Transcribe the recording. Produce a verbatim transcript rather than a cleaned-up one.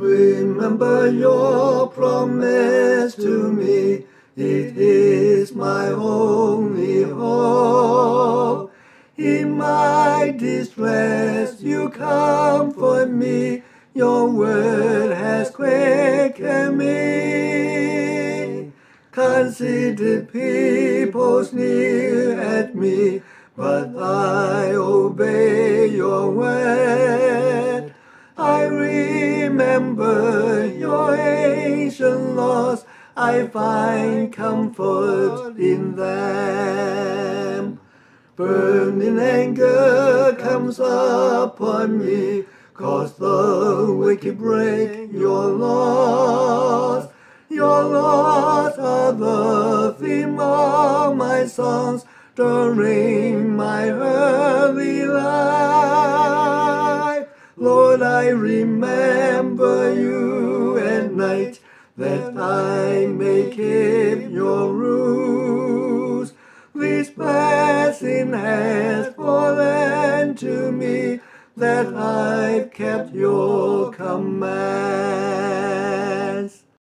Remember your promise to me, it is my only hope. In my distress you comfort me, your word has quickened me. Conceited people sneer at me, but I obey your word. I remember your ancient laws, I find comfort in them. Burning anger comes upon me, cause the wicked break your laws. Your laws are the theme of my songs, during my early life. Lord, I remember you at night, that I may keep your rules. This blessing has fallen to me, that I've kept your